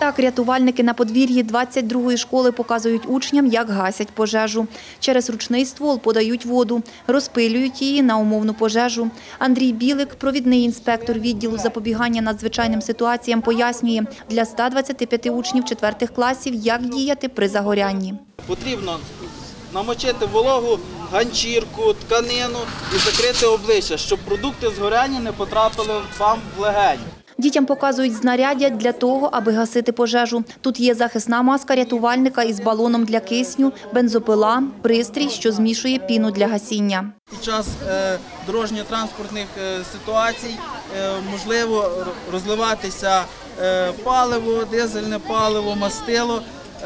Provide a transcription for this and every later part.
Так, рятувальники на подвір'ї 22-ї школи показують учням, як гасять пожежу. Через ручний ствол подають воду, розпилюють її на умовну пожежу. Андрій Білик, провідний інспектор відділу запобігання надзвичайним ситуаціям, пояснює, для 125 учнів 4 класів, як діяти при загорянні. Потрібно намочити вологу ганчірку, тканину і закрити обличчя, щоб продукти згоряння не потрапили вам в легені. Дітям показують знаряддя для того, аби гасити пожежу. Тут є захисна маска рятувальника із балоном для кисню, бензопила, пристрій, що змішує піну для гасіння. Під час дорожньо-транспортних ситуацій можливо розливатися паливо, дизельне паливо, мастило.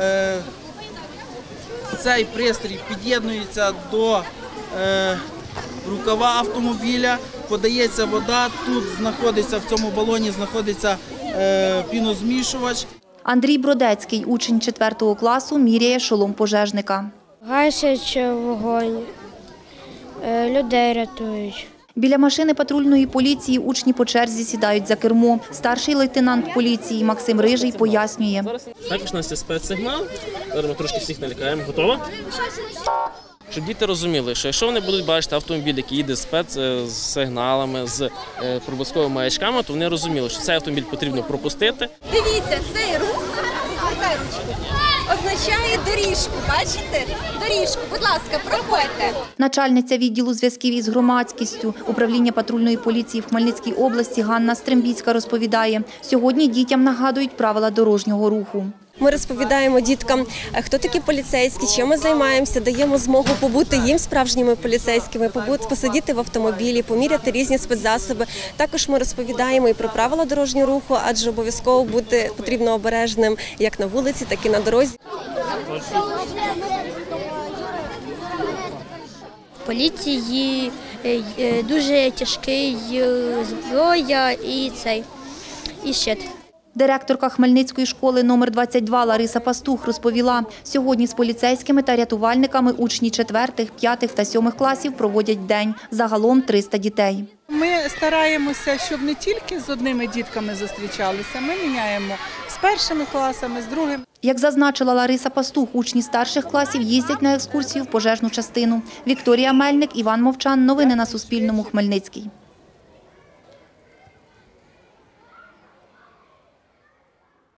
Цей пристрій під'єднується до рукава автомобіля, подається вода, тут знаходиться, в цьому балоні знаходиться пінозмішувач. Андрій Бродецький, учень 4 класу, міряє шолом пожежника. Гасять вогонь, людей рятують. Біля машини патрульної поліції учні по черзі сідають за кермо. Старший лейтенант поліції Максим Рижий пояснює. Також у нас є спецсигнал, зараз ми трошки всіх налякаємо. Готова? Щоб діти розуміли, що якщо вони будуть бачити автомобіль, який їде з спецсигналами, з проблисковими маячками, то вони розуміли, що цей автомобіль потрібно пропустити. Дивіться, цей рух, розвертай ручку, означає доріжку, бачите? Доріжку, будь ласка, проходьте. Начальниця відділу зв'язків із громадськістю управління патрульної поліції в Хмельницькій області Ганна Стрембіцька розповідає, сьогодні дітям нагадують правила дорожнього руху. Ми розповідаємо діткам, хто такі поліцейські, чим ми займаємося, даємо змогу побути їм справжніми поліцейськими, посидіти в автомобілі, поміряти різні спецзасоби. Також ми розповідаємо і про правила дорожнього руху, адже обов'язково бути потрібно обережним як на вулиці, так і на дорозі. Поліції дуже тяжкий зброя і щит. Директорка Хмельницької школи номер 22 Лариса Пастух розповіла, сьогодні з поліцейськими та рятувальниками учні 4, 5 та 7 класів проводять день. Загалом 300 дітей. Ми стараємося, щоб не тільки з одними дітками зустрічалися, ми міняємо з першими класами, з другими. Як зазначила Лариса Пастух, учні старших класів їздять на екскурсію в пожежну частину. Вікторія Мельник, Іван Мовчан. Новини на Суспільному. Хмельницький.